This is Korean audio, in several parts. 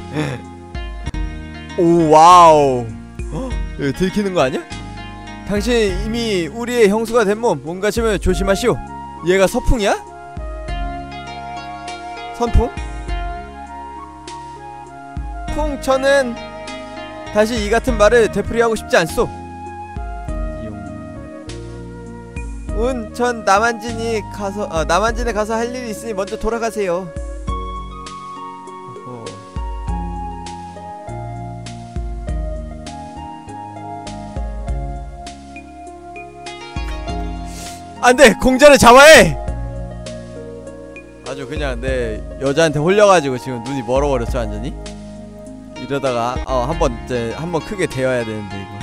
오 와우. 이거 들키는 거 아니야? 당신 이미 우리의 형수가 된 몸 몸가짐을 조심하시오. 얘가 서풍이야? 선풍? 풍 저는 다시 이 같은 말을 되풀이하고 싶지 않소. 전 남한진에 가서 할 일이 있으니 먼저 돌아가세요. 안돼! 공자를 잡아야 해! 아주 그냥 내 여자한테 홀려가지고 지금 눈이 멀어버렸죠 완전히? 이러다가 한번 크게 대어야 되는데 이거.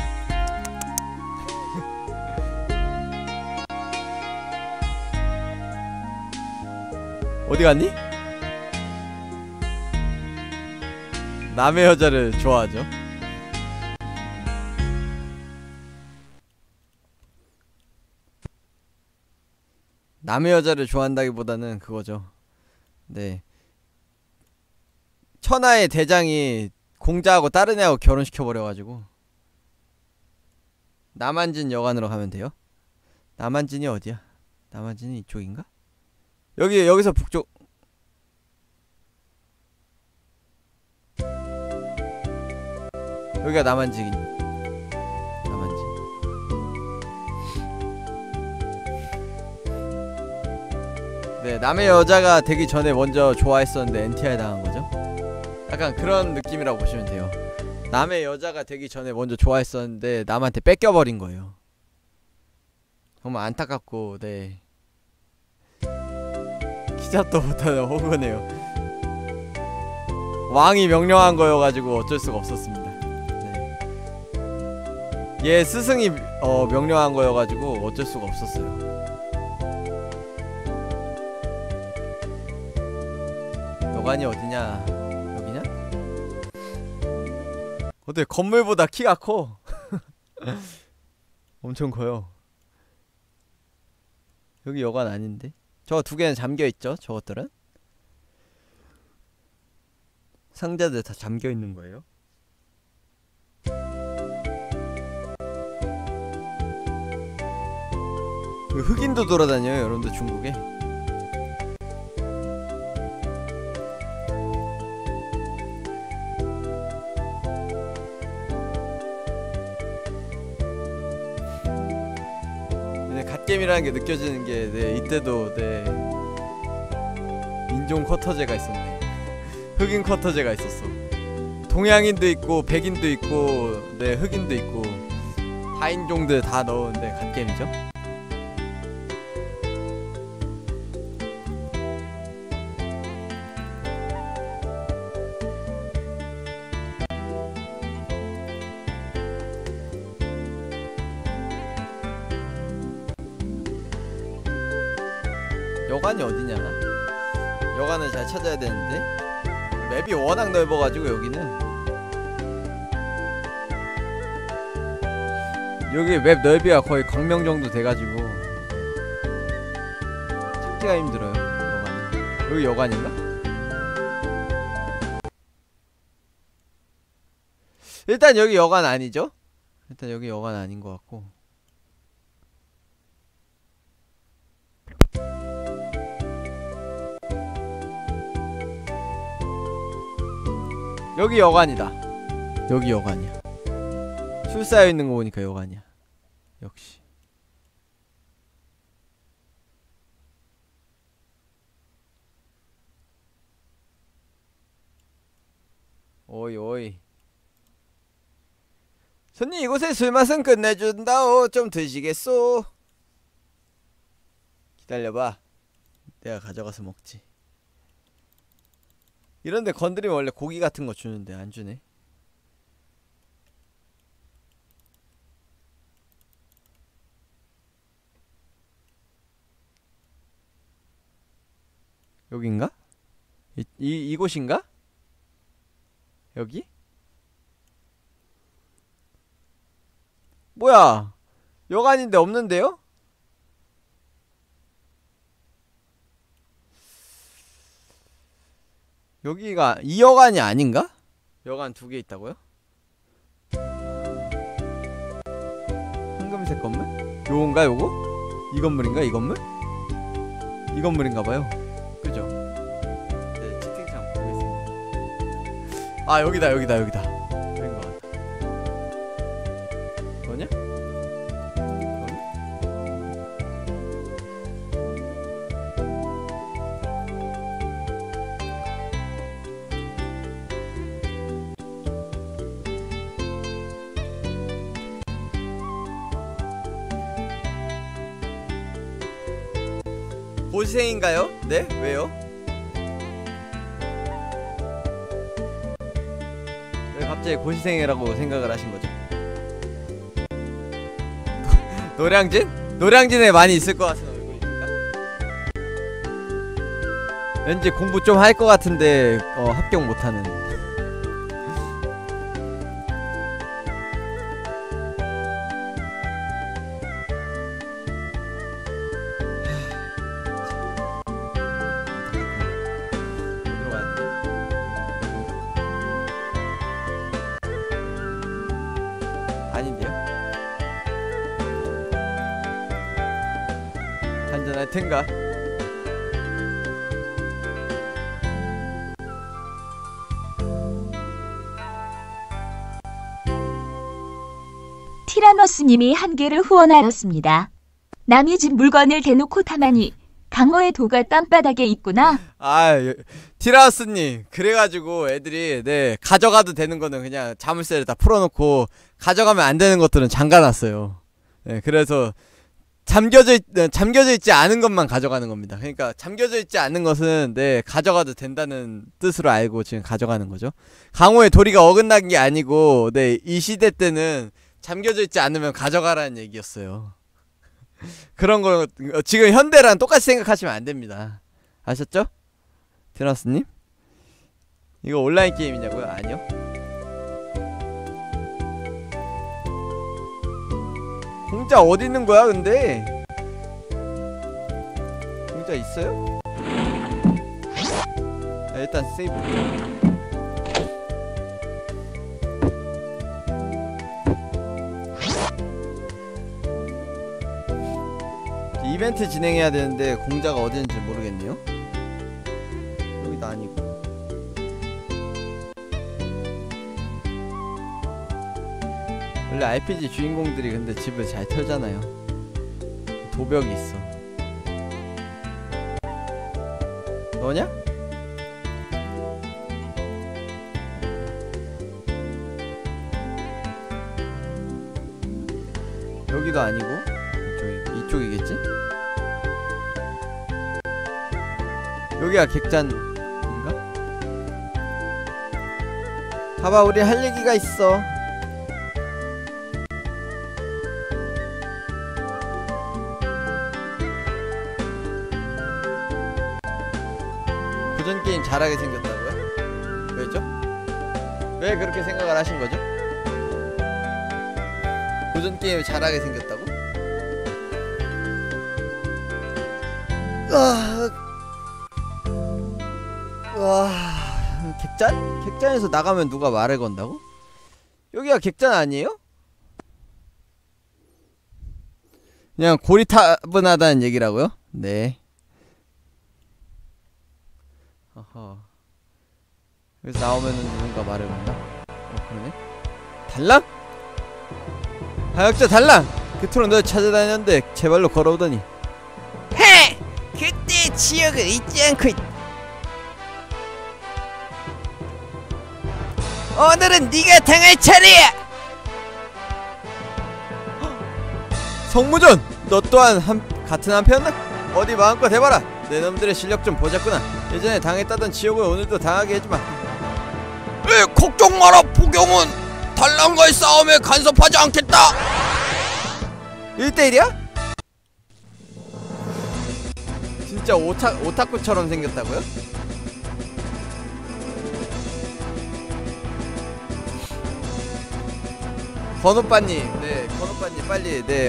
어디 갔니? 남의 여자를 좋아하죠. 남의 여자를 좋아한다기보다는 그거죠. 네. 천하의 대장이 공자하고 다른 애하고 결혼시켜버려가지고 남한진 여관으로 가면 돼요. 남한진이 어디야? 남한진이 이쪽인가? 여기서 북쪽. 여기가 남한진. 네, 남의 여자가 되기 전에 먼저 좋아했었는데 NTR 당한 거죠. 약간 그런 느낌이라고 보시면 돼요. 남의 여자가 되기 전에 먼저 좋아했었는데 남한테 뺏겨버린 거예요. 정말 안타깝고, 네. 키잡도 못하는 호구네요. 왕이 명령한 거여가지고 어쩔 수가 없었습니다. 네. 얘 스승이 명령한 거여가지고 어쩔 수가 없었어요. 여관이 어디냐? 여기냐? 어때? 건물보다 키가 커. 엄청 커요. 여기 여관 아닌데? 저 두 개는 잠겨있죠? 저것들은? 상자들 다 잠겨있는 거예요? 흑인도 돌아다녀요 여러분들 중국에. 갓겜이라는 게 느껴지는 게, 네, 이때도, 네, 인종 쿼터제가 있었네. 흑인 쿼터제가 있었어. 동양인도 있고 백인도 있고, 네, 흑인도 있고 다인종들 다 넣었는데 갓겜이죠. 여관이 어디냐? 여관을 잘 찾아야 되는데 맵이 워낙 넓어가지고 여기는. 여기 맵 넓이가 거의 광명 정도 돼가지고 찾기가 힘들어요. 여관은. 여기 여관인가? 일단 여기 여관 아니죠? 일단 여기 여관 아닌 것 같고. 여기 여관이다. 여기 여관이야. 술 쌓여있는 거 보니까 여관이야. 역시. 오이 오이. 손님 이곳의 술맛은 끝내준다오. 좀 드시겠소? 기다려봐. 내가 가져가서 먹지. 이런데 건드리면 원래 고기 같은 거 주는데 안 주네. 여긴가? 이곳인가? 여기? 뭐야? 여관인데 없는데요? 여기가 이 여관이 아닌가? 여관 2개 있다고요? 황금색 건물? 요건가 요거? 이 건물인가 이 건물? 이 건물인가봐요. 그죠? 네, 채팅창 보겠습니다. 아 여기다 여기다 여기다. 여긴 것 같아. 뭐냐? 고시생인가요? 네? 왜요? 왜 갑자기 고시생이라고 생각을 하신 거죠? 노량진? 노량진에 많이 있을 것 같은 얼굴이니까? 왠지 공부 좀 할 것 같은데 합격 못하는. 아닌데요? 한잔할 텐가? 티라노스님이 한 개를 후원하였습니다. 남의 집 물건을 대놓고 탐하니 강호의 도가 땀바닥에 있구나. 아, 티라노스님 그래가지고 애들이 네 가져가도 되는 거는 그냥 자물쇠를 다 풀어놓고 가져가면 안 되는 것들은 잠가놨어요. 네, 그래서 잠겨져 있지 않은 것만 가져가는 겁니다. 그러니까 잠겨져 있지 않은 것은 네 가져가도 된다는 뜻으로 알고 지금 가져가는 거죠. 강호의 도리가 어긋난 게 아니고 네 이 시대 때는 잠겨져 있지 않으면 가져가라는 얘기였어요. 그런 거 지금 현대랑 똑같이 생각하시면 안 됩니다. 아셨죠? 티라노스님? 이거 온라인 게임이냐고요? 아니요. 공짜 어디 있는 거야 근데? 공짜 있어요? 자, 일단 세이브. 이벤트 진행해야 되는데 공짜가 어디인지 모르겠네요. 여기도 아니고. 원래 RPG 주인공들이 근데 집을 잘 털잖아요. 도벽이 있어. 너냐? 여기도 아니고 이쪽이겠지? 여기가 객잔인가? 봐봐 우리 할 얘기가 있어. 고전게임 잘하게 생겼다고요? 왜죠? 왜 그렇게 생각을 하신 거죠? 고전게임 잘하게 생겼다고? 객잔? 객잔에서 나가면 누가 말을 건다고? 여기가 객잔 아니에요? 그냥 고리타분하다는 얘기라고요? 네. 어허. 여기서 나오면은 누군가 말을 건다? 그러네? 달랑? 하역자 달랑! 그토록 널 찾아다녔는데 제발로 걸어오더니 헤! 그때의 지역을 잊지 않고 오늘은 네가 당할 차례야! 성무전! 너 또한 같은 한패였나? 어디 마음껏 해봐라! 내 놈들의 실력 좀 보자꾸나. 예전에 당했다던 지옥을 오늘도 당하게 해주마. 걱정 마라 포경은 달랑과의 싸움에 간섭하지 않겠다! 1대1이야? 진짜 오타쿠처럼 생겼다고요? 건오빠님, 네, 건오빠님 빨리, 네,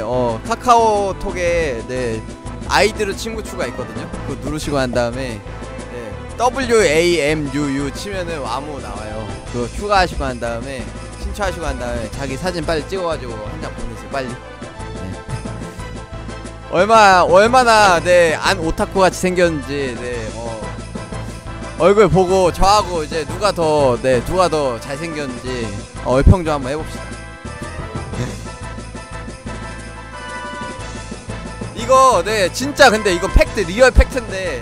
카카오톡에, 네, 아이디로 친구 추가 있거든요. 그거 누르시고 한 다음에, 네, WAMUU 치면은 와무 나와요. 그거 추가하시고 한 다음에 신청하시고 한 다음에 자기 사진 빨리 찍어가지고 한 장 보내세요. 빨리. 네. 얼마나 네 안 오타쿠 같이 생겼는지 네 얼굴 보고 저하고 이제 누가 더 잘생겼는지 얼평 좀 한번 해봅시다. 이거 네 진짜 근데 이거 팩트 리얼 팩트인데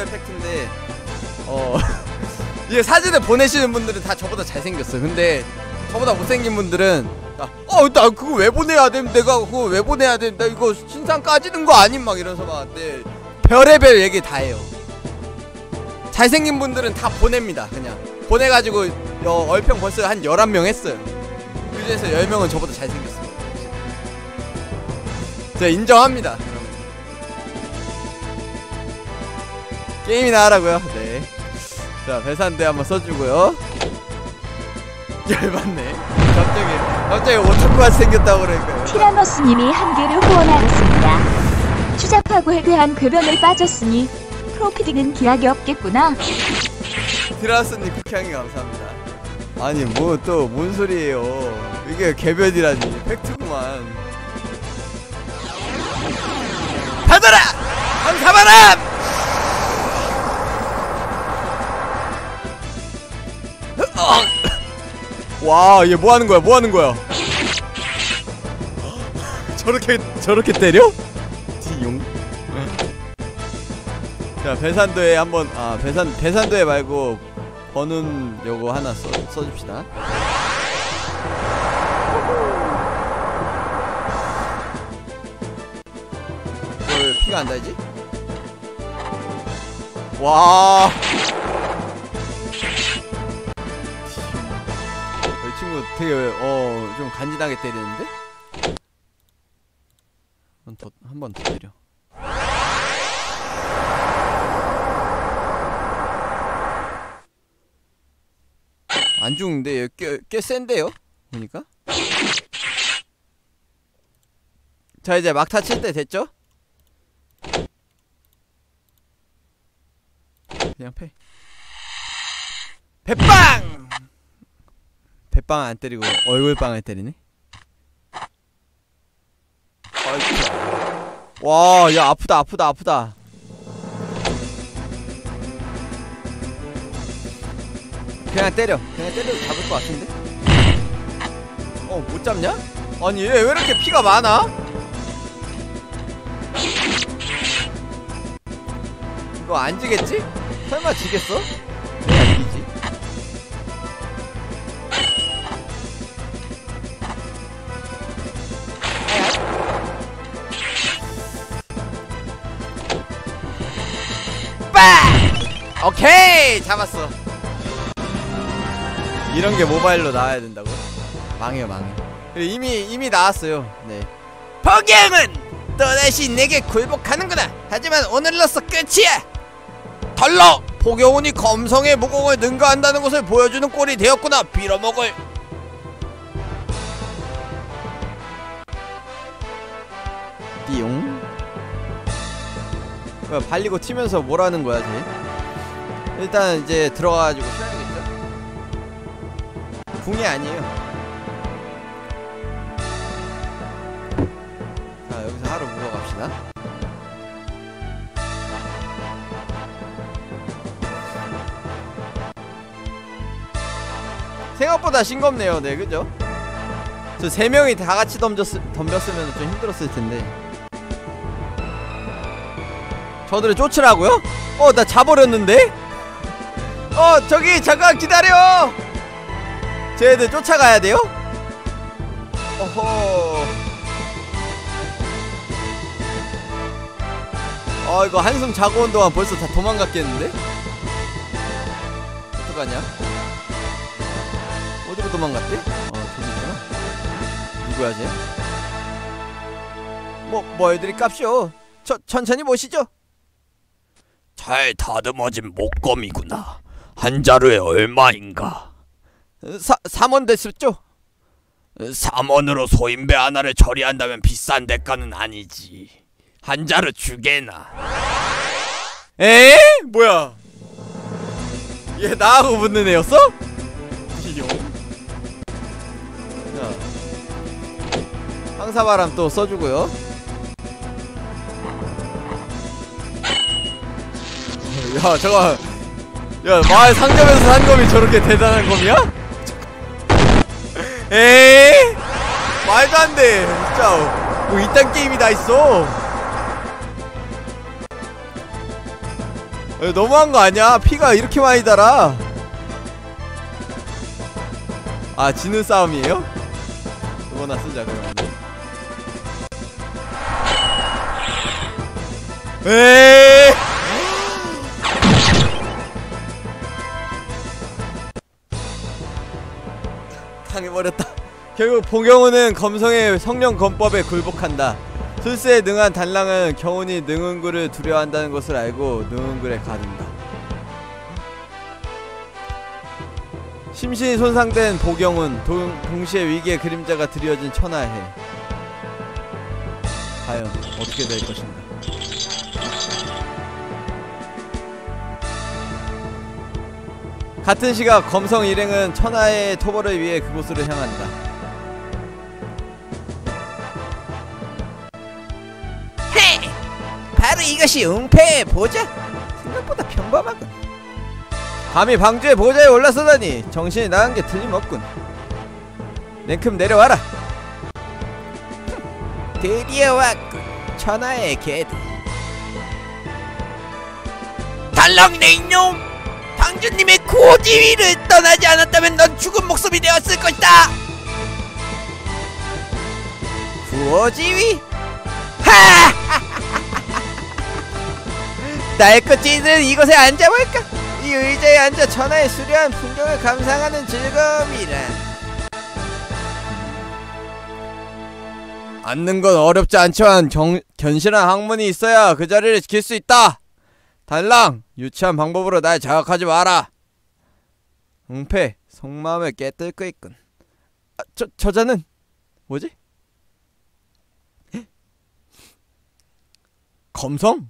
이게 사진을 보내시는 분들은 다 저보다 잘생겼어. 근데 저보다 못생긴 분들은 나 그거 왜 보내야 됨? 내가 그거 왜 보내야 됨? 나 이거 신상 까지는 거 아님? 막 이러면서 막 네 별의별 얘기 다 해요. 잘생긴 분들은 다 보냅니다. 그냥 보내가지고 얼평 벌써 한 11명 했어요. 그 중에서 10명은 저보다 잘생겼어요. 제가 인정합니다. 게임이나 하라고요. 네. 자, 배산대 한번 써주고요. 열받네. 갑자기 오타쿠가 생겼다고 그러니까요. 티라노스님이 한 개를 후원하였습니다. 추잡하고에 대한 궤변을 빠졌으니 프로피딩은 기약이 없겠구나. 티라노스님 국향이 감사합니다. 아니 뭐 또 뭔 소리예요. 이게 개변이라니 팩트구만. 받아라! 감사바람! 와, 얘 뭐 하는 거야? 저렇게 때려? 디용. 자, 배산도에 한번 배산도에 말고 버는 요거 하나 써줍시다. 왜 피가 안 달지? 와. 이 친구 되게 좀 간지나게 때리는데? 한 번 더 때려. 안 죽는데 꽤 센데요? 보니까. 자, 이제 막타 칠 때 됐죠? 그냥 패. 배빵! 배빵 안 때리고 얼굴빵을 때리네. 아이쿠. 와, 야 아프다. 그냥 때려도 잡을 것 같은데? 못 잡냐? 아니 얘 왜 이렇게 피가 많아? 이거 안 지겠지? 설마 지겠어? 왜 안 지지? 빠! 오케이! 잡았어. 이런게 모바일로 나와야 된다고? 망해요. 이미 나왔어요. 네. 포경은 또다시 내게 굴복하는구나. 하지만 오늘로써 끝이야. 달라! 포경훈이 검성의 무공을 능가한다는 것을 보여주는 꼴이 되었구나. 빌어먹을. 띠용. 발리고 튀면서 뭐라는 거야 쟤? 일단 이제 들어가가지고 쉬어야겠죠? 궁이 아니에요. 자, 여기서 하루 묵어갑시다. 생각보다 싱겁네요. 네, 그죠? 저 3명이 다 같이 덤볐으면 좀 힘들었을 텐데. 저들을 쫓으라고요? 나 자버렸는데? 저기 잠깐 기다려! 쟤들 쫓아가야 돼요? 어허. 이거 한숨 자고 온 동안 벌써 다 도망갔겠는데? 어떡하냐? 어디로 도망갔대? 저기 있구나. 누구야 쟤? 뭐 애들이 깝쇼. 천천히 모시죠. 잘 다듬어진 목검이구나. 한 자루에 얼마인가? 3원 됐었죠? 3원으로 소인배 하나를 처리한다면 비싼 대가는 아니지. 한 자루 주게나. 에? 뭐야? 얘 나하고 붙는 애였어? 띠용. 자, 황사바람 또 써주고요. 야 잠깐, 야 마을 상점에서 산 검이 저렇게 대단한 검이야? 에이 말도 안돼 진짜. 뭐 이딴 게임이 다 있어. 너무한 거 아니야? 피가 이렇게 많이 달아. 아 지는 싸움이에요? 이거나 쓰자 그러면. 에이 당해버렸다. 결국 보경우는 검성의 성령 검법에 굴복한다. 술수에 능한 단랑은 경운이 능은굴을 두려워한다는 것을 알고 능은굴에 가든다. 심신이 손상된 보경운, 동시에 위기의 그림자가 드리워진 천하해. 과연 어떻게 될 것인가. 같은 시각 검성 일행은 천하의 토벌을 위해 그곳으로 향한다. 헤! 바로 이것이 웅패의 보좌? 생각보다 평범하군. 감히 방주의 보좌에 올라서다니 정신이 나간 게 틀림없군. 냉큼 내려와라. 드디어 왔군. 천하의 개들. 달랑 내 이놈! 당주님의 고지위를 떠나지 않았다면 넌 죽은 목숨이 되었을 것이다. 구호지위? 하! 나의 꽃지는 이곳에 앉아볼까? 이 의자에 앉아 천하의 수려한 풍경을 감상하는 즐거움이라. 앉는 건 어렵지 않지만 견실한 학문이 있어야 그 자리를 지킬 수 있다. 달랑, 유치한 방법으로 날 자극하지 마라. 웅패, 속마음을 깨뜨리고 있군. 아, 저자는 뭐지? 검성?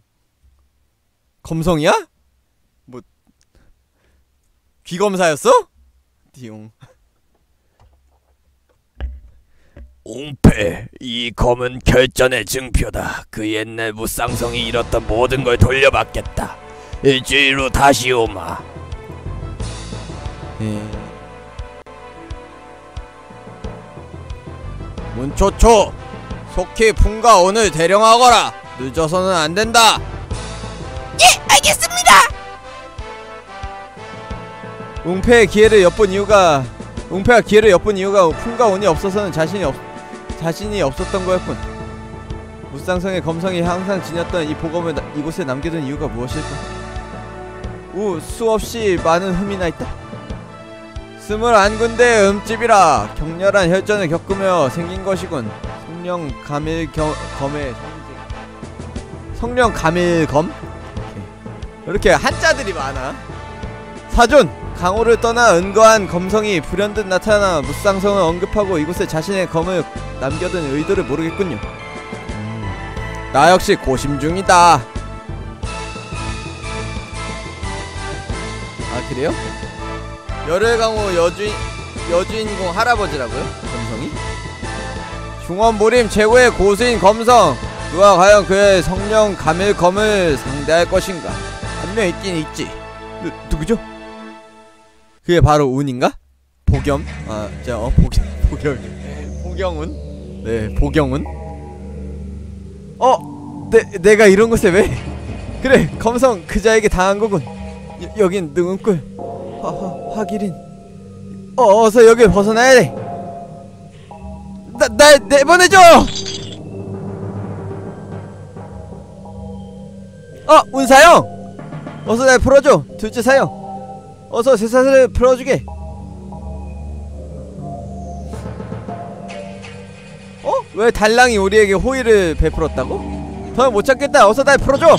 검성이야? 뭐 귀검사였어? 띠용. 웅패, 이 검은 결전의 증표다. 그 옛날 무쌍성이 잃었던 모든 걸 돌려받겠다. 일주일 후 다시 오마. 문초초, 속히 풍가온을 대령하거라. 늦어서는 안 된다. 예, 알겠습니다. 웅패가 기회를 엿본 이유가 풍가온이 없어서는 자신이 없었던 거였군. 무쌍성의 검성이 항상 지녔던 이 보검을 이곳에 남겨둔 이유가 무엇일까? 수없이 많은 흠이 나 있다. 21군데 음집이라 격렬한 혈전을 겪으며 생긴 것이군. 성령 가밀검? 이렇게 한자들이 많아. 사존! 강호를 떠나 은거한 검성이 불현듯 나타나 무쌍성을 언급하고 이곳에 자신의 검을 남겨둔 의도를 모르겠군요. 나 역시 고심 중이다. 아 그래요? 열혈강호 여주인공 할아버지라고요? 검성이? 중원모림 최고의 고수인 검성, 누가 과연 그의 성령 가밀검을 상대할 것인가? 한 명 있긴 있지. 누구죠? 그게 바로 운인가? 보겸? 보경운? 네, 보경운? 내가 이런 곳에 왜? 그래, 검성 그자에게 당한 거군. 여긴 능은꿀. 화기린. 어서 여길 벗어나야 돼. 날 내보내줘! 운사형! 어서 날 풀어줘, 둘째 사형. 어서 쇠사슬을 풀어주게. 왜 달랑이 우리에게 호의를 베풀었다고? 더는 못 참겠다. 어서 날 풀어줘.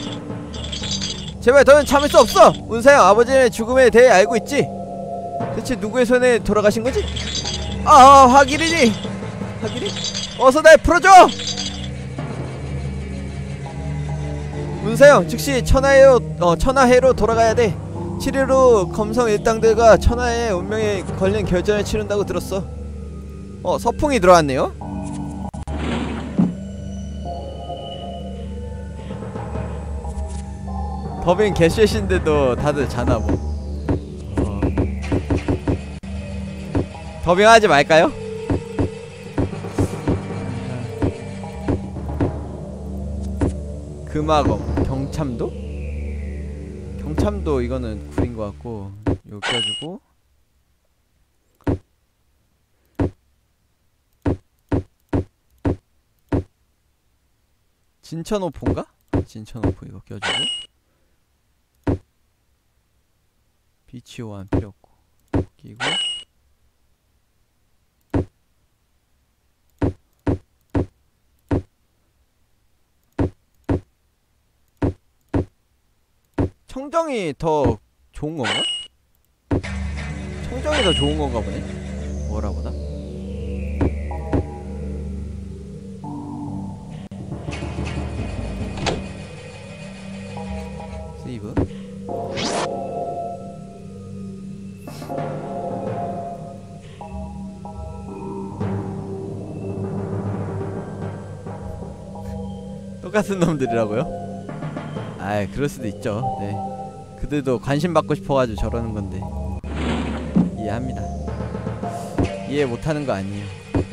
제발 더는 참을 수 없어. 운사형, 아버지의 죽음에 대해 알고 있지? 대체 누구의 손에 돌아가신 거지? 화기린이. 화기린? 어서 날 풀어줘. 운사형, 즉시 천하해로 돌아가야 돼. 7일 후 검성 일당들과 천하의 운명에 걸린 결전을 치른다고 들었어. 서풍이 들어왔네요. 더빙 개쉐신데도 다들 자나 뭐. 더빙하지 말까요? 금화검 경참도? 경참도 이거는 구린 것 같고 이거 껴주고 진천오포인가? 진천오포 이거 껴주고 비치오한 필요 없고 끼고 청정이 더 좋은 건가? 청정이 더 좋은 건가 보네? 뭐라보다? 세이브 똑같은 놈들이라고요? 아이 그럴 수도 있죠. 네 그들도 관심 받고 싶어가지고 저러는 건데 이해합니다. 이해 못하는 거 아니에요.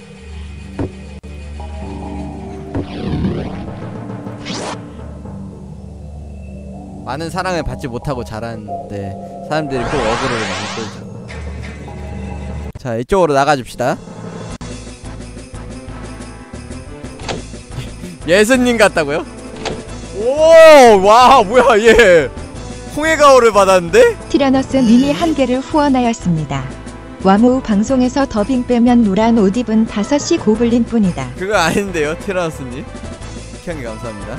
많은 사랑을 받지 못하고 자랐는데 사람들이 꼭 어그로를 많이 끌죠. 자 이쪽으로 나가줍시다. 예수님 같다고요? 오! 와 뭐야 얘 홍해가오를 받았는데? 티라너스 님이 한 개를 후원하였습니다. 와무 방송에서 더빙 빼면 노란 옷 입은 5시 고블린 뿐이다. 그거 아닌데요 티라노스님. 희한히 감사합니다.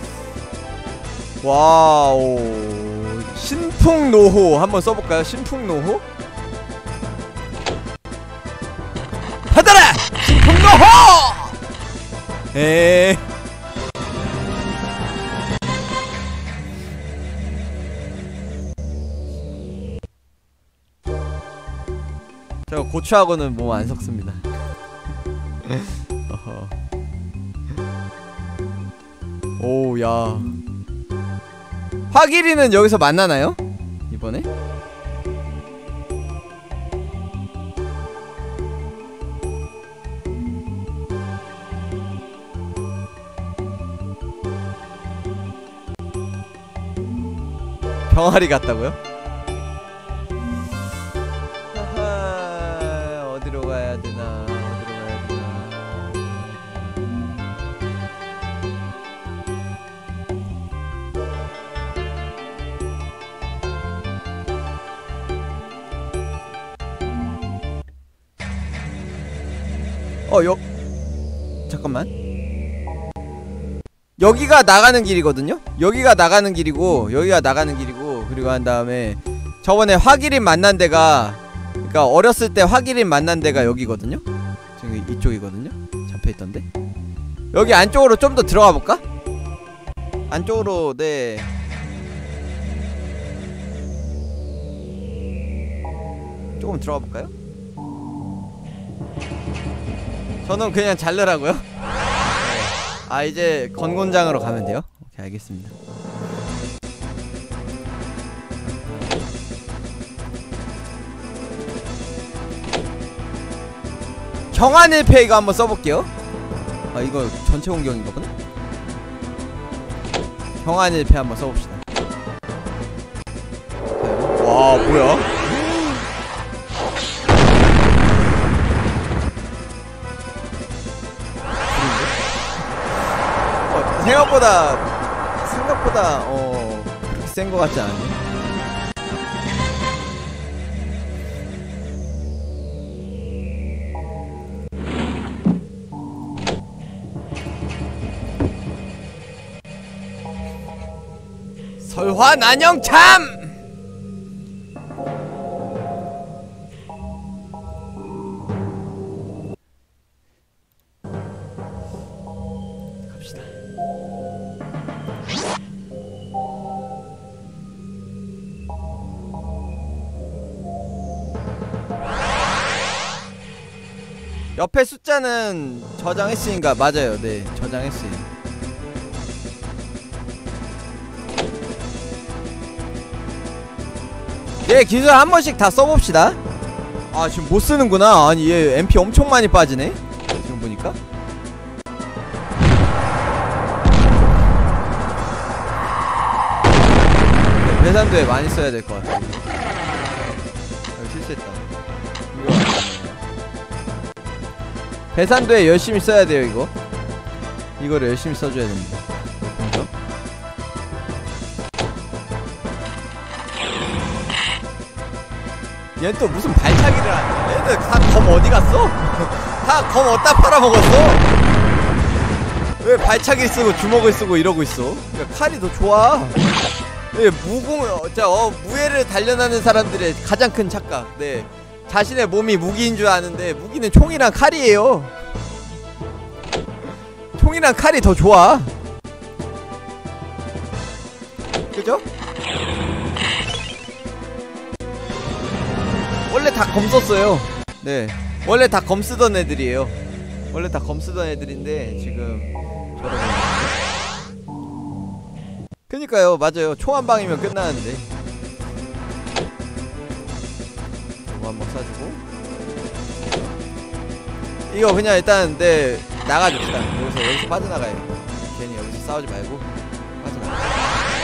와우 신풍노호 한번 써볼까요? 신풍노호? 받아라! 신풍노호! 에이 저 고추하고는 뭐 안 섞습니다. 오야 화기리는 여기서 만나나요? 이번에? 병아리 같다고요? 하하, 어디로 가야 되나? 어디로 가야 되나? 잠깐만. 여기가 나가는 길이거든요? 여기가 나가는 길이고 여기가 나가는 길이고 그리고 한 다음에 저번에 화기린 만난 데가 그니까 어렸을 때 화기린 만난 데가 여기거든요? 지금 이쪽이거든요? 잡혀있던데? 여기 안쪽으로 좀 더 들어가 볼까? 안쪽으로 네 조금 들어가 볼까요? 저는 그냥 자르라고요? 아 이제 건곤장으로 가면 돼요? 오케이 알겠습니다. 경환일패 이거 한번 써볼게요. 아 이거 전체 공격인가 보네? 경환일패 한번 써봅시다. 와 뭐야? 생각보다 그렇게 센 거 같지 않네. 설화난영참! 옆에 숫자는 저장했으니까 맞아요. 네, 저장했어요. 네, 기술 한 번씩 다 써봅시다. 아, 지금 못 쓰는구나. 아니, 얘 MP 엄청 많이 빠지네. 지금 보니까. 네, 배산도에 많이 써야 될 것 같아. 여기 실수했다. 이거 배산도에 열심히 써야 돼요. 이거를 열심히 써줘야 됩니다. 그죠? 얘는 또 무슨 발차기를 하냐. 얘들 다 검 어디 갔어? 다 검 어디다 팔아먹었어? 왜 발차기 쓰고 주먹을 쓰고 이러고 있어? 그러니까 칼이 더 좋아. 예, 무예를 단련하는 사람들의 가장 큰 착각. 네, 자신의 몸이 무기인 줄 아는데 무기는 총이랑 칼이에요. 총이랑 칼이 더 좋아. 그죠? 원래 다 검 썼어요. 네, 원래 다 검 쓰던 애들이에요. 원래 다 검 쓰던 애들인데 지금 저러고. 그니까요, 맞아요. 총 한 방이면 끝나는데. 이거 한번 쏴주고. 이거 그냥 일단 네 나가줍시다. 여기서 빠져나가야겠다. 괜히 여기서 싸우지 말고 빠져나가.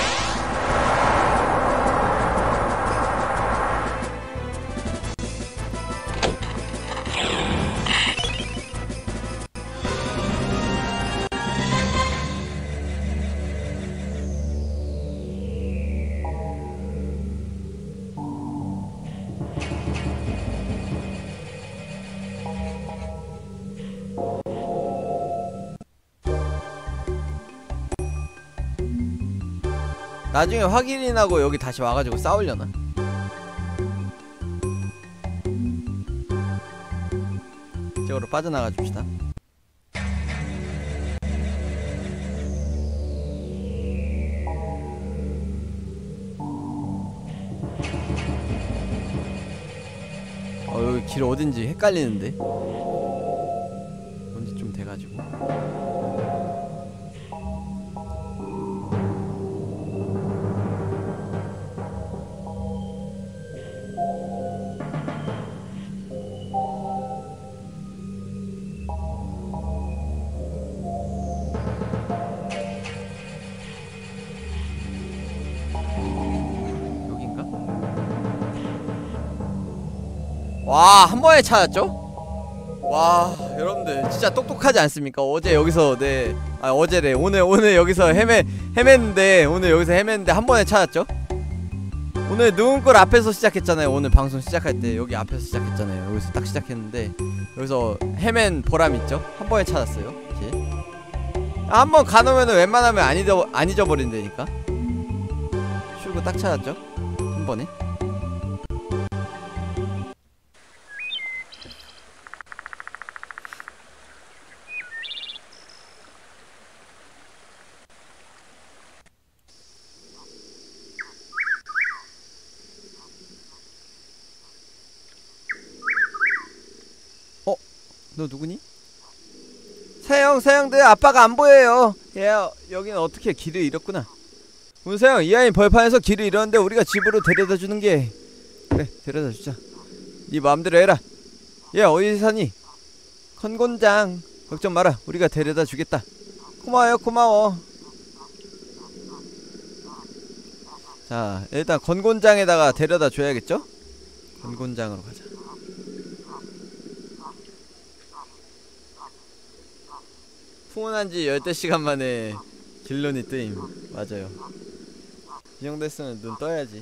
나중에 확인이 나고 여기 다시 와가지고 싸우려나? 이쪽으로 빠져나가 줍시다. 여기 길 어딘지 헷갈리는데? 뭔지 좀 돼가지고. 와, 한 번에 찾았죠? 와, 여러분들 진짜 똑똑하지 않습니까? 어제 여기서 어제래. 오늘 여기서 헤맸는데 한 번에 찾았죠? 오늘 누군 걸 앞에서 시작했잖아요. 오늘 방송 시작할 때 여기 앞에서 시작했잖아요. 여기서 딱 시작했는데 여기서 헤맨 보람 있죠? 한 번에 찾았어요. 한 번 가놓으면은 웬만하면 안 잊어버린다니까. 출구 딱 찾았죠? 한 번에. 너 누구니? 세영들 아빠가 안 보여요. 얘 여기는 어떻게 길을 잃었구나. 문세영, 이 아이 벌판에서 길을 잃었는데 우리가 집으로 데려다 주는 게. 그래, 데려다 주자. 네 마음대로 해라. 얘 어디 사니? 컨곤장. 걱정 마라, 우리가 데려다 주겠다. 고마워. 자, 일단 건곤장에다가 데려다 줘야겠죠? 건곤장으로 가자. 풍운한지 10시간 만에 길론이 뜨임. 맞아요. 이 정도 했으면 눈 떠야지.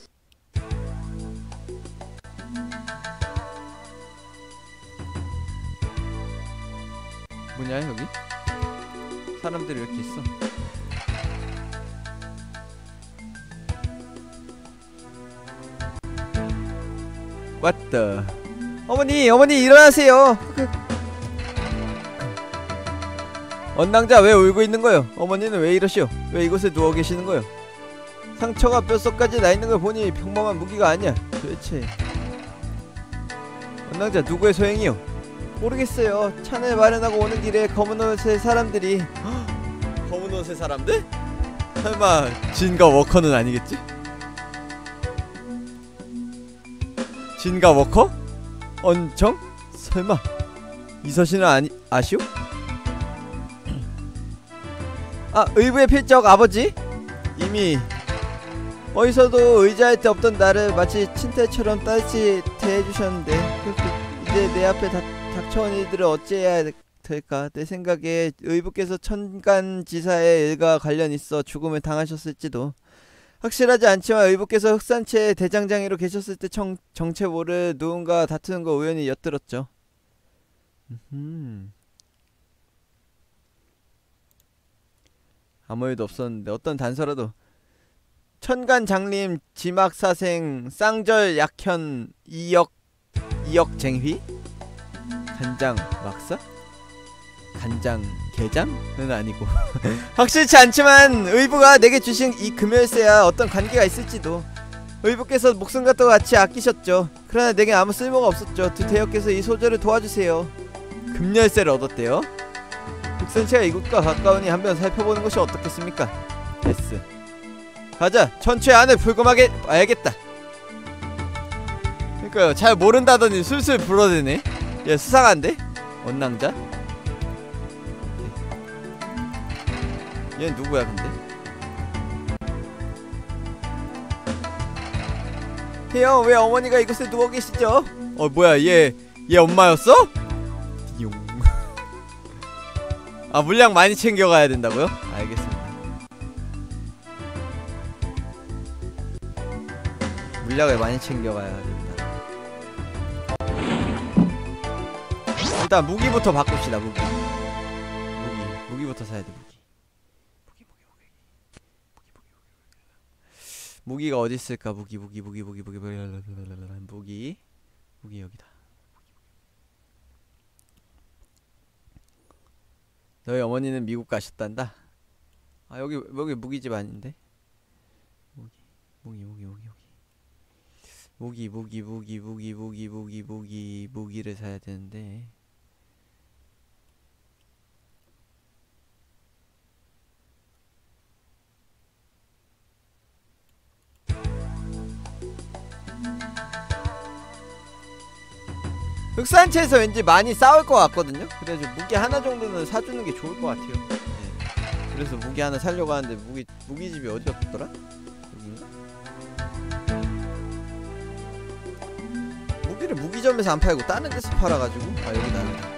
뭐냐 여기? 사람들이 왜 이렇게 있어? What the? 어머니 일어나세요. 언낭자 왜 울고 있는 거요? 어머니는 왜 이러시오? 왜 이곳에 누워 계시는 거요? 상처가 뼛속까지 나 있는 걸 보니 평범한 무기가 아니야. 도대체 언낭자 누구의 소행이요? 모르겠어요. 찬을 마련하고 오는 길에 검은 옷의 사람들이 검은 옷의 사람들? 설마 진과 워커는 아니겠지? 진과 워커? 언정? 설마 이서신은 아시오? 아, 의부의 필적 아버지? 이미 어디서도 의지할 데 없던 나를 마치 친딸처럼 따뜻히 대해주셨는데 이제 내 앞에 닥쳐온 일들을 어찌해야 될까? 내 생각에 의부께서 천간지사의 일과 관련 있어 죽음을 당하셨을지도. 확실하지 않지만 의부께서 흑산체의 대장장이로 계셨을 때 정체모를 누군가 다투는 거 우연히 엿들었죠. 아무 일도 없었는데 어떤 단서라도. 천간장림 지막사생 쌍절 약현 이역쟁휘? 간장 막사? 간장 게장은 아니고 확실치 않지만 의부가 내게 주신 이 금열쇠와 어떤 관계가 있을지도. 의부께서 목숨과 같이 아끼셨죠. 그러나 내겐 아무 쓸모가 없었죠. 두 대역께서 이 소재를 도와주세요. 금열쇠를 얻었대요. 흑선체가 이곳과 가까우니 한번 살펴보는 것이 어떻겠습니까? S. 가자. 천추의 안을 불검하게 봐야겠다. 그니까요, 잘 모른다더니 술술 불어대네. 얘 수상한데? 언낭자? 얘는 누구야 근데? 형, 왜 어머니가 이곳에 누워계시죠? 뭐야, 얘 엄마였어? 용. 아, 물량 많이 챙겨가야 된다고요? 알겠습니다. 물량을 많이 챙겨가야 된다. 일단 무기부터 바꿉시다. 무기부터 사야 돼. 무기가 어디 있을까? 무기 여기다. 너희 어머니는 미국 가셨단다. 아, 여기 무기집 아닌데? 무기를 사야 되는데. 흑산체에서 왠지 많이 싸울 것 같거든요? 그래서 무기 하나 정도는 사주는 게 좋을 것 같아요. 네. 그래서 무기 하나 사려고 하는데 무기집이 어디였더라? 여기. 무기를 무기점에서 안 팔고 다른 데서 팔아가지고. 아, 여기다.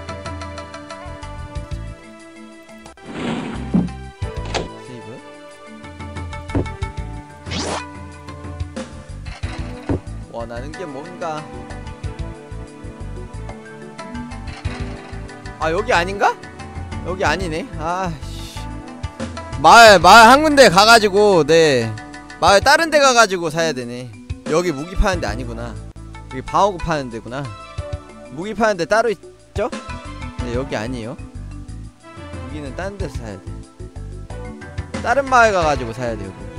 세이브. 원하는 게 뭔가. 아, 여기 아닌가? 여기 아니네. 아씨. 마을 한 군데 가가지고, 네. 마을 다른 데 가가지고 사야 되네. 여기 무기 파는 데 아니구나. 여기 방어구 파는 데구나. 무기 파는 데 따로 있죠? 네, 여기 아니에요. 무기는 다른 데서 사야 돼. 다른 마을 가가지고 사야 돼요, 무기.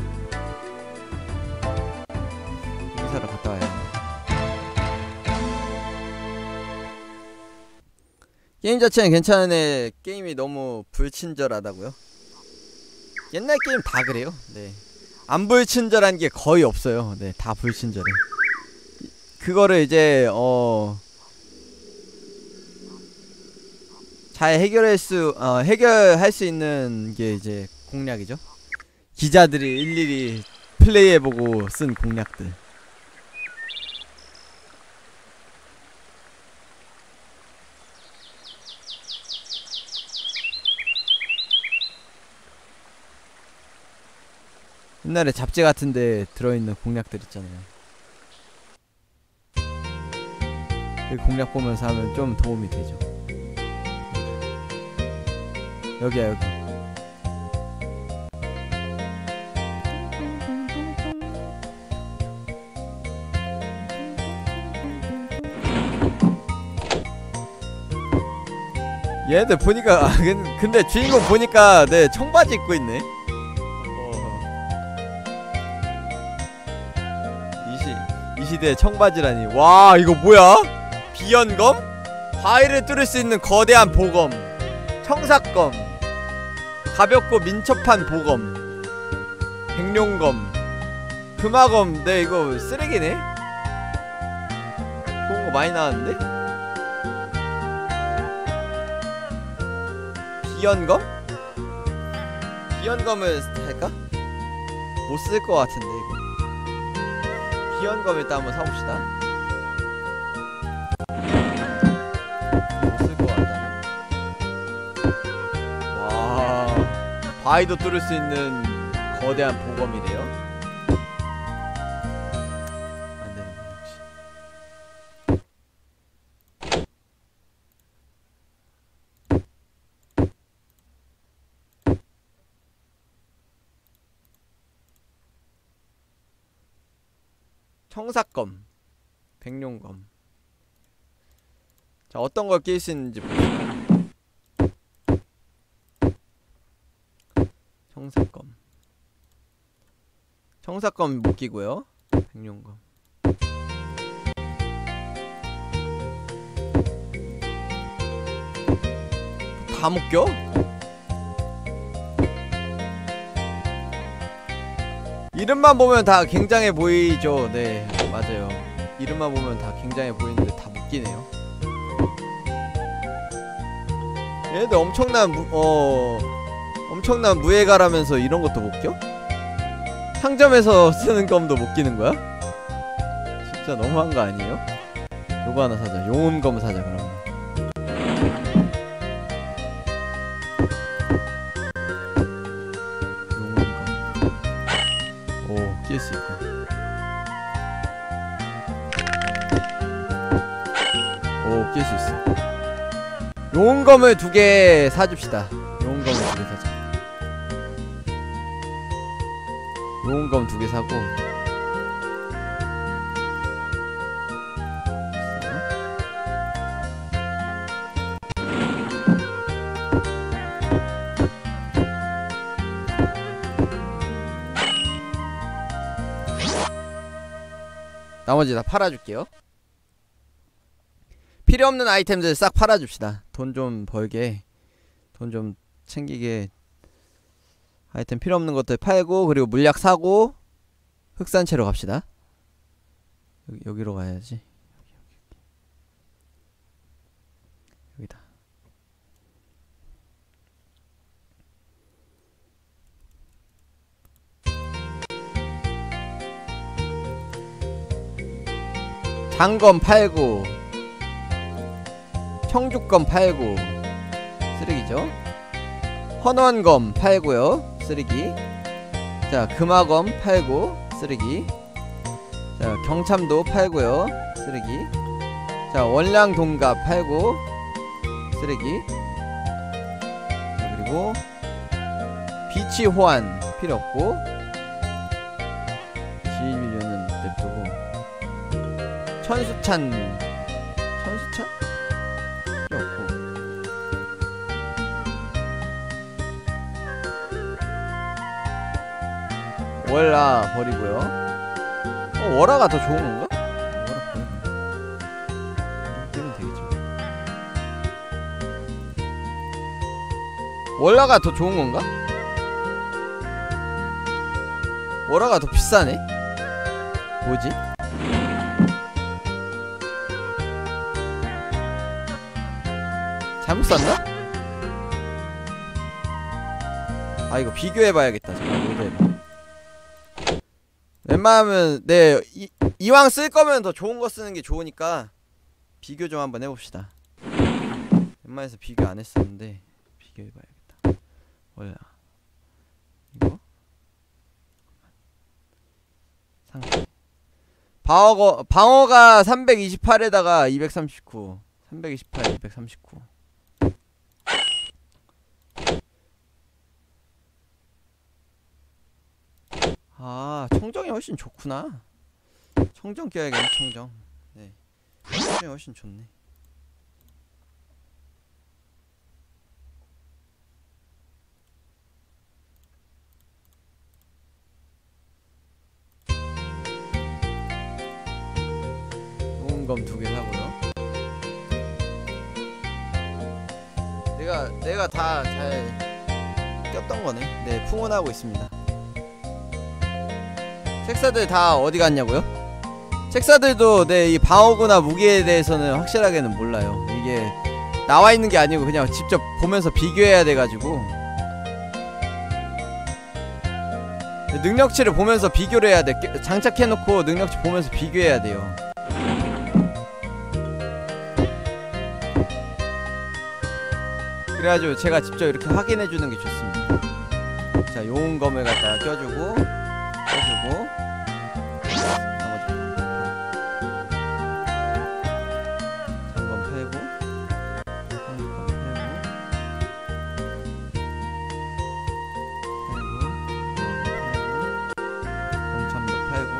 무기 사러 갔다 와야 돼. 게임 자체는 괜찮은데 게임이 너무 불친절하다고요? 옛날 게임 다 그래요. 네. 안 불친절한 게 거의 없어요. 네, 다 불친절해. 그거를 이제 잘 해결할 수 있는 게 이제 공략이죠. 기자들이 일일이 플레이해보고 쓴 공략들. 옛날에 잡지 같은데 들어있는 공략들 있잖아요. 그 공략 보면서 하면 좀 도움이 되죠. 여기야, 여기. 얘네들 보니까 근데 주인공 보니까 네, 청바지 입고 있네. 이 시대에 청바지라니. 와, 이거 뭐야? 비연검? 바위를 뚫을 수 있는 거대한 보검, 청사검, 가볍고 민첩한 보검, 백룡검, 금화검. 네, 이거 쓰레기네? 좋은 거 많이 나왔는데? 비연검? 비연검을 할까? 못 쓸 것 같은데 이거. 비연검 일단 한번 사봅시다. 못 쓸 것 같다. 와, 바위도 뚫을 수 있는 거대한 보검이래요. 안 되는군 역시. 청사검, 백룡검. 자, 어떤 걸 낄 수 있는지 봅시다. 청사검. 청사검 못 끼고요. 백룡검. 다 못 껴? 이름만 보면 다 굉장해 보이죠. 네, 맞아요. 이름만 보면 다 굉장해 보이는데 다 못 끼네요. 얘네들 엄청난 엄청난 무예가라면서 이런 것도 못 껴? 상점에서 쓰는 검도 못 끼는 거야? 진짜 너무한 거 아니에요? 요거 하나 사자. 용음검 사자 그러면. 낄 수 있고. 오, 낄 수 있어. 용검을 2개 사줍시다. 용검을 2개 사자. 용검 2개 사고. 나머지 다 팔아줄게요. 필요없는 아이템들 싹 팔아줍시다. 돈 좀 벌게, 돈 좀 챙기게. 아이템 필요없는 것들 팔고, 그리고 물약 사고 흑산채로 갑시다. 여기로 가야지. 여기다. 장검 팔고, 청주검 팔고, 쓰레기죠. 헌원검 팔고요, 쓰레기. 자, 금화검 팔고, 쓰레기. 자, 경참도 팔고요, 쓰레기. 자, 원량동갑 팔고, 쓰레기. 자, 그리고 비치호환 필요없고, 지인료는 냅두고, 천수찬 필요 없고, 월라 버리고요. 월화가 더 좋은 건가? 월화 버리면 되면 되겠죠. 월화가 더 좋은 건가? 월화가 더 비싸네? 뭐지? 잘못 샀나? 아, 이거 비교해봐야겠다. 잠깐 모델. 웬만하면 네, 이왕 쓸 거면 더 좋은 거 쓰는 게 좋으니까 비교 좀 한번 해봅시다. 웬만해서 비교 안 했었는데 비교해봐야겠다. 뭐야? 이거 상태. 방어가 328에다가 239. 328, 239. 아, 청정이 훨씬 좋구나. 청정 껴야겠네, 청정. 네, 청정이 훨씬 좋네. 용검 2개 사고요. 내가 다 잘 꼈던 거네. 네, 풍원하고 있습니다. 책사들 다 어디 갔냐고요? 책사들도 네, 이 방어구나 무기에 대해서는 확실하게는 몰라요. 이게 나와 있는 게 아니고 그냥 직접 보면서 비교해야 돼가지고 능력치를 보면서 비교를 해야 돼. 장착해놓고 능력치 보면서 비교해야 돼요. 그래가지고 제가 직접 이렇게 확인해주는 게 좋습니다. 자, 용검을 갖다가 껴주고 나머지 한번 팔고 동참도 팔고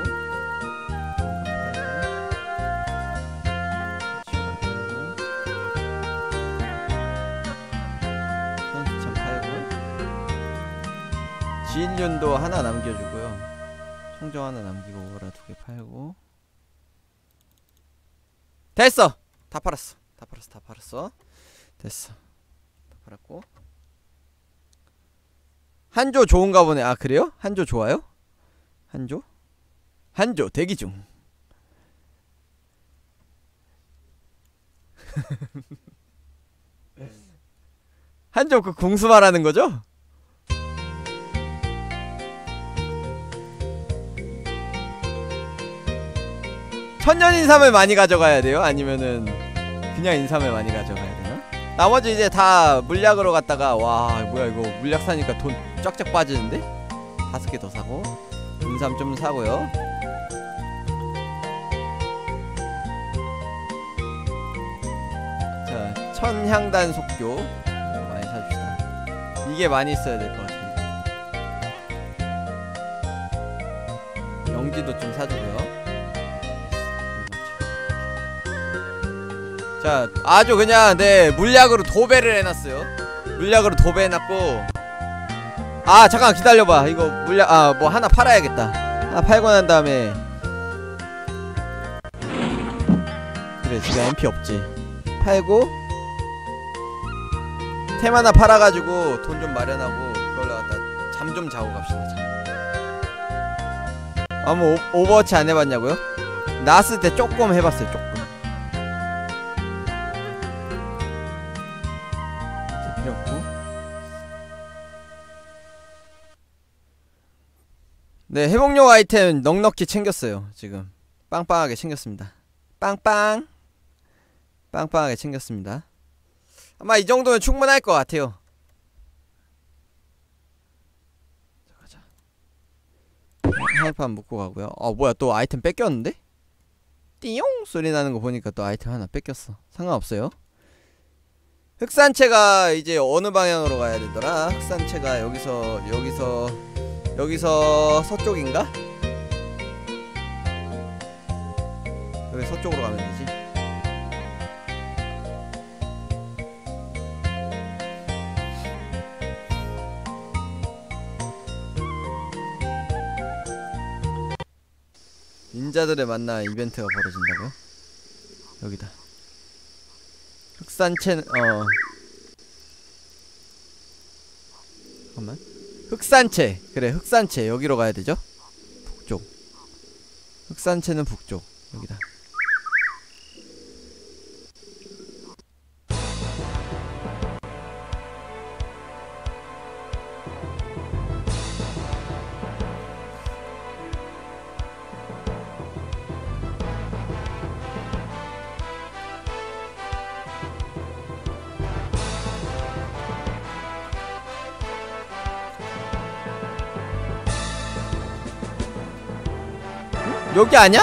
선수참 팔고 지인륜도 하나 남겨주고요. 총정 하나 남기고 오라 2개 팔고 됐어! 다 팔았어. 됐어. 다 팔았고 한조 좋은가 보네. 아 그래요? 한조 좋아요? 한조 대기 중. 한조 그 궁수 말하는 거죠? 천년 인삼을 많이 가져가야 돼요? 아니면은 그냥 인삼을 많이 가져가야 되나? 나머지 이제 다 물약으로 갔다가 와 뭐야 이거 물약 사니까 돈 쫙쫙 빠지는데? 5개 더 사고 인삼 좀 사고요. 자, 천향단 속교 이거 많이 사줍시다. 이게 많이 있어야 될 것 같아요. 영지도 좀 사주고요. 자, 아주 그냥 네 물약으로 도배를 해놨어요. 물약으로 도배해놨고 아 잠깐 기다려봐. 이거 물약 뭐 하나 팔아야겠다. 하나 팔고 난 다음에 그래 지금 MP 없지. 팔고 템 하나 팔아가지고 돈 좀 마련하고 그걸로 갖다 잠 좀 자고 갑시다. 뭐 오버워치 안 해봤냐고요? 나왔을 때 조금 해봤어요. 조금. 필요 없고. 네, 회복용 아이템 넉넉히 챙겼어요. 지금 빵빵하게 챙겼습니다. 빵빵하게 챙겼습니다. 아마 이 정도면 충분할 것 같아요. 자, 가자. 하이판 묶고 가고요. 뭐야 또 아이템 뺏겼는데? 띠용 소리 나는 거 보니까 또 아이템 하나 뺏겼어. 상관없어요. 흑산체가 이제 어느 방향으로 가야 되더라? 흑산체가 여기서 서쪽인가? 여기 서쪽으로 가면 되지. 닌자들을 만나 이벤트가 벌어진다고요? 여기다. 흑산체는 잠깐만. 흑산체. 그래 흑산체 여기로 가야 되죠? 북쪽. 흑산체는 북쪽. 여기다. 여기 아냐?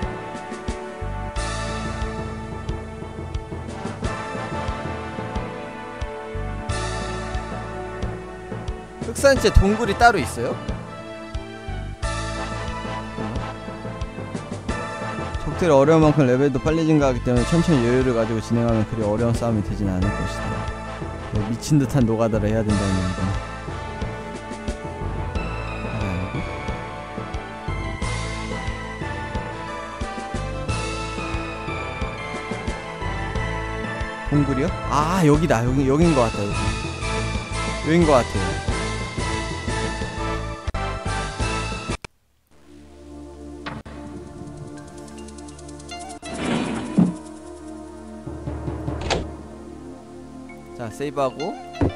흑산체 동굴이 따로 있어요? 적들이 어려운 만큼 레벨도 빨리 증가하기 때문에 천천히 여유를 가지고 진행하면 그리 어려운 싸움이 되진 않을 것이다. 미친듯한 노가다를 해야 된다는 얘기구나. 동굴이요? 아 여기다. 여긴 것 같다. 여긴 것 같아요. 자 세이브하고.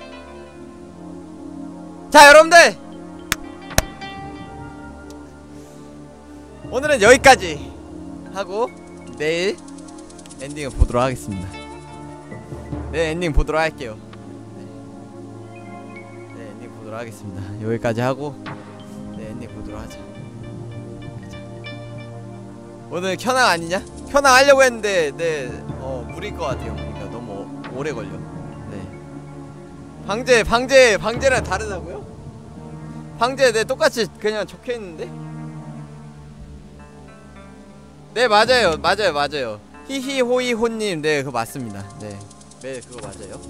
자 여러분들 오늘은 여기까지 하고 내일 엔딩을 보도록 하겠습니다. 네 엔딩 보도록 할게요. 네 엔딩 보도록 하겠습니다. 여기까지 하고 네 엔딩 보도록 하자. 오늘 켜낭 아니냐? 켜낭 하려고 했는데 네 무리일 것 같아요. 그러니까 너무 오래 걸려. 네 방제랑 다르다고요? 방제 네 똑같이 그냥 적혀있는데? 네 맞아요. 히히호이호님 네 그거 맞습니다. 네 그거 맞아요.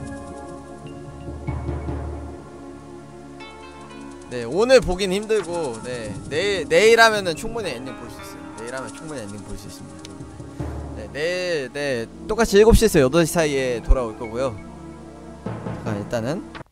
네 오늘 보긴 힘들고 네 내일 하면은 충분히 엔딩 볼 수 있어요. 내일 하면 충분히 엔딩 볼 수 있습니다. 네 똑같이 7시에서 8시 사이에 돌아올 거고요. 자 일단은